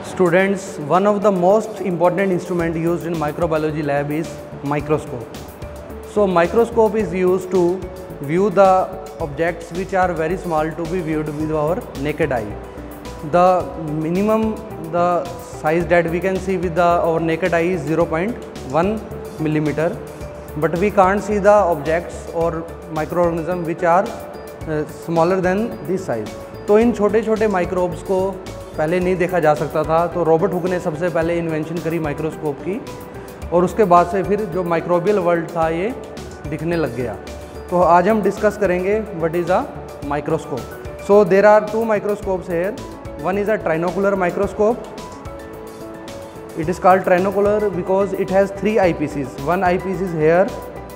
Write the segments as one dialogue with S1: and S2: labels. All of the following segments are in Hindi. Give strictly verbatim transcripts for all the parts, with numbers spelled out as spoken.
S1: Students, one of the most important instrument used in microbiology lab is microscope. So microscope is used to view the objects which are very small to be viewed with our naked eye. The minimum the size that we can see with the our naked eye is zero point one millimeter, but we can't see the objects or microorganisms which are uh, smaller than this size. तो इन छोटे छोटे माइक्रोब्स को पहले नहीं देखा जा सकता था, तो रॉबर्ट हुक ने सबसे पहले इन्वेंशन करी माइक्रोस्कोप की, और उसके बाद से फिर जो माइक्रोबियल वर्ल्ड था ये दिखने लग गया। तो आज हम डिस्कस करेंगे what is a microscope. So there are two microscopes here, one is a trinocular microscope. It is called trinocular because it has three eye pieces, one eye piece is here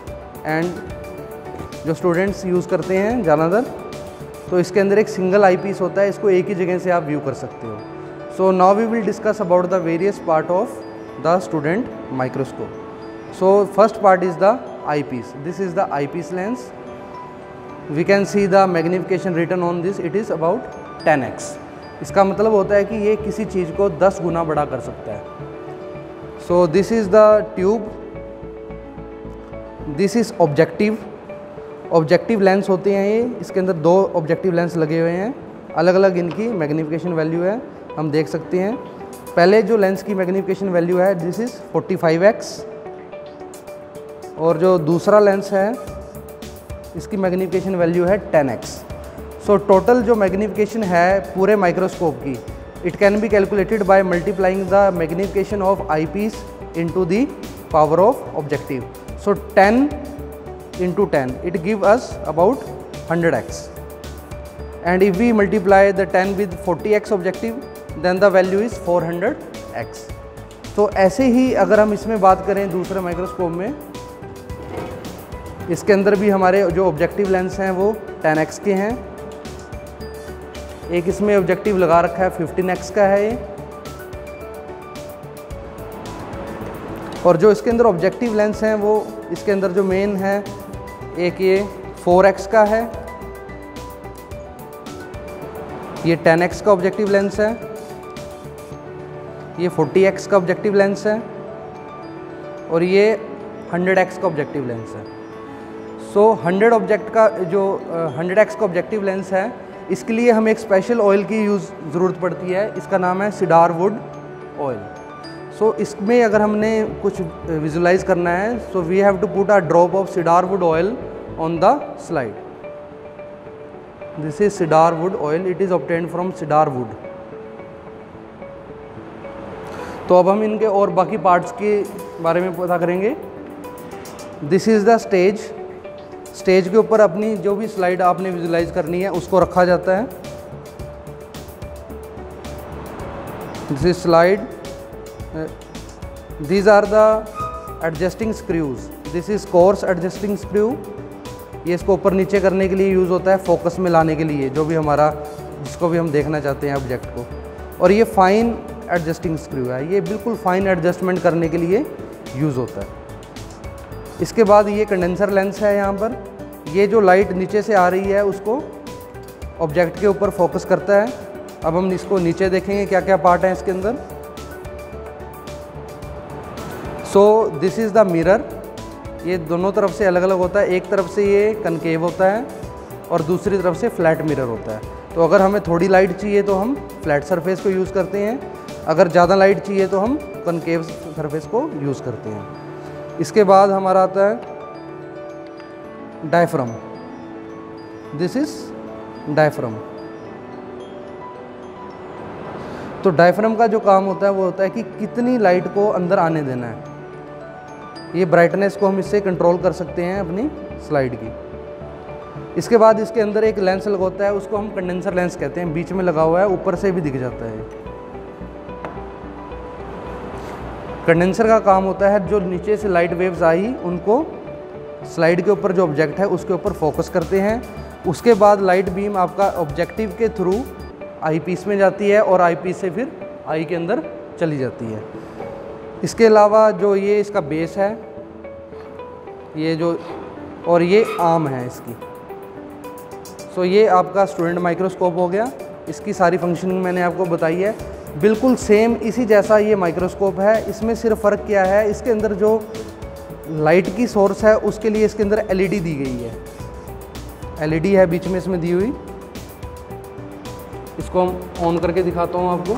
S1: and जो स्टूडेंट्स यूज़ करते हैं ज़्यादातर, तो इसके अंदर एक सिंगल आई पीस होता है, इसको एक ही जगह से आप व्यू कर सकते हो। So now we will discuss about the various part of the student microscope. So first part is the eye piece. This is the eye piece lens. We can see the magnification written on this, it is about ten X. इसका मतलब होता है कि ये किसी चीज़ को दस गुना बड़ा कर सकता है। So this is the tube, this is objective. Objective lens होते हैं ये, इसके अंदर दो ऑब्जेक्टिव लेंस लगे हुए हैं, अलग अलग इनकी मैग्नीफिकेशन वैल्यू है, हम देख सकते हैं। पहले जो लेंस की मैग्नीफिकेशन वैल्यू है this is forty five X, और जो दूसरा लेंस है इसकी मैग्नीफिकेशन वैल्यू है टेन एक्स। सो टोटल जो मैग्नीफिकेशन है पूरे माइक्रोस्कोप की, it can be calculated by multiplying the magnification of eye piece into the power of objective. So ten into ten, it give us about one hundred x, and if we multiply the ten with forty x objective, then the value is four hundred x. तो ऐसे ही अगर हम इसमें बात करें दूसरे माइक्रोस्कोप में, इसके अंदर भी हमारे जो ऑब्जेक्टिव लेंस हैं वो टेन एक्स के हैं। एक इसमें ऑब्जेक्टिव लगा रखा है फिफ्टीन एक्स का है ये, और जो इसके अंदर ऑब्जेक्टिव लेंस हैं वो इसके अंदर जो मेन है, एक ये फोर एक्स का है, ये टेन एक्स का ऑब्जेक्टिव लेंस है, ये फोर्टी एक्स का ऑब्जेक्टिव लेंस है, और ये हंड्रेड एक्स का ऑब्जेक्टिव लेंस है। सो हंड्रेड ऑब्जेक्ट का जो हंड्रेड एक्स का ऑब्जेक्टिव लेंस है, इसके लिए हमें एक स्पेशल ऑयल की यूज़ ज़रूरत पड़ती है, इसका नाम है cedar wood oil. So so, इसमें अगर हमने कुछ विजुलाइज करना है, so we have to put a drop of cedar wood oil on the slide. This is cedar wood oil, it is obtained from cedar wood. तो अब हम इनके और बाकी पार्ट्स के बारे में पता करेंगे। This is the stage. Stage के ऊपर अपनी जो भी स्लाइड आपने विजुलाइज करनी है उसको रखा जाता है। This is slide. These are the adjusting screws. This is coarse adjusting screw. ये इसको ऊपर नीचे करने के लिए यूज़ होता है, फोकस में लाने के लिए, जो भी हमारा जिसको भी हम देखना चाहते हैं ऑब्जेक्ट को। और ये फाइन एडजस्टिंग स्क्रू है, ये बिल्कुल फाइन एडजस्टमेंट करने के लिए यूज़ होता है। इसके बाद ये कंडेंसर लेंस है यहाँ पर, ये जो लाइट नीचे से आ रही है उसको ऑब्जेक्ट के ऊपर फोकस करता है। अब हम इसको नीचे देखेंगे क्या क्या पार्ट हैं इसके अंदर। So this is the mirror. ये दोनों तरफ से अलग अलग होता है, एक तरफ से ये कनकेव होता है और दूसरी तरफ से फ्लैट मिरर होता है। तो अगर हमें थोड़ी लाइट चाहिए तो हम फ्लैट सरफेस को यूज़ करते हैं, अगर ज़्यादा लाइट चाहिए तो हम कनकेव सरफेस को यूज़ करते हैं। इसके बाद हमारा आता है डायफ्राम। This is diaphragm. तो डायफ्राम का जो काम होता है वो होता है कि कितनी लाइट को अंदर आने देना है। ये ब्राइटनेस को हम इससे कंट्रोल कर सकते हैं अपनी स्लाइड की। इसके बाद इसके अंदर एक लेंस लगा होता है, उसको हम कंडेंसर लेंस कहते हैं, बीच में लगा हुआ है, ऊपर से भी दिख जाता है। कंडेंसर का काम होता है जो नीचे से लाइट वेव्स आई उनको स्लाइड के ऊपर जो ऑब्जेक्ट है उसके ऊपर फोकस करते हैं। उसके बाद लाइट बीम आपका ऑब्जेक्टिव के थ्रू आई पीस में जाती है और आई पीस से फिर आई के अंदर चली जाती है। इसके अलावा जो ये इसका बेस है, ये जो और ये आर्म है इसकी। सो so, ये आपका स्टूडेंट माइक्रोस्कोप हो गया। इसकी सारी फंक्शनिंग मैंने आपको बताई है। बिल्कुल सेम इसी जैसा ये माइक्रोस्कोप है। इसमें सिर्फ फ़र्क क्या है, इसके अंदर जो लाइट की सोर्स है उसके लिए इसके अंदर एलईडी दी गई है। एलईडी है बीच में इसमें दी हुई। इसको हम ऑन करके दिखाता हूँ आपको।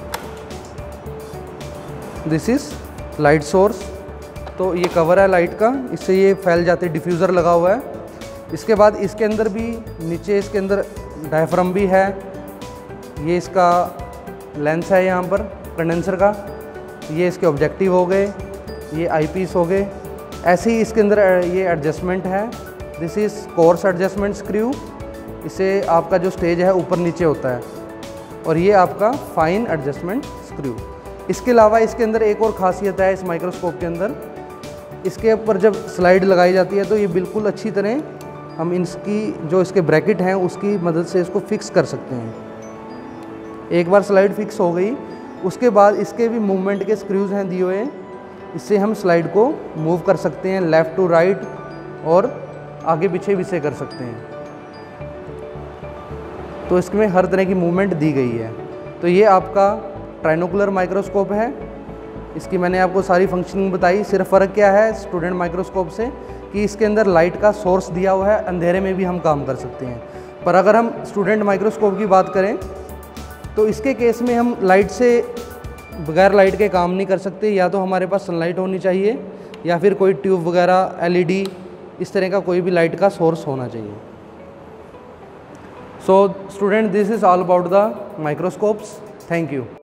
S1: This is light source. तो ये कवर है लाइट का, इससे ये फैल जाते, डिफ्यूज़र लगा हुआ है। इसके बाद इसके अंदर भी नीचे इसके अंदर डायफ्राम भी है। ये इसका लेंस है यहाँ पर कंडेंसर का। ये इसके ऑब्जेक्टिव हो गए, ये आईपीस हो गए। ऐसे ही इसके अंदर ये एडजस्टमेंट है। This is coarse adjustment screw. इससे आपका जो स्टेज है ऊपर नीचे होता है। और ये आपका फाइन एडजस्टमेंट स्क्रू। इसके अलावा इसके अंदर एक और ख़ासियत है इस माइक्रोस्कोप के अंदर। इसके ऊपर जब स्लाइड लगाई जाती है तो ये बिल्कुल अच्छी तरह हम इसकी जो इसके ब्रैकेट हैं उसकी मदद से इसको फिक्स कर सकते हैं। एक बार स्लाइड फिक्स हो गई, उसके बाद इसके भी मूवमेंट के स्क्रूज हैं दिए हुए। इससे हम स्लाइड को मूव कर सकते हैं, लेफ़्ट टू राइट, और आगे पीछे भी से कर सकते हैं। तो इसमें हर तरह की मूवमेंट दी गई है। तो ये आपका ट्राइनोकुलर माइक्रोस्कोप है। इसकी मैंने आपको सारी फंक्शनिंग बताई। सिर्फ फ़र्क क्या है स्टूडेंट माइक्रोस्कोप से कि इसके अंदर लाइट का सोर्स दिया हुआ है, अंधेरे में भी हम काम कर सकते हैं। पर अगर हम स्टूडेंट माइक्रोस्कोप की बात करें तो इसके केस में हम लाइट से बगैर लाइट के काम नहीं कर सकते। या तो हमारे पास सनलाइट होनी चाहिए या फिर कोई ट्यूब वगैरह, एलईडी, इस तरह का कोई भी लाइट का सोर्स होना चाहिए। So student, this is all about the microscopes. Thank you.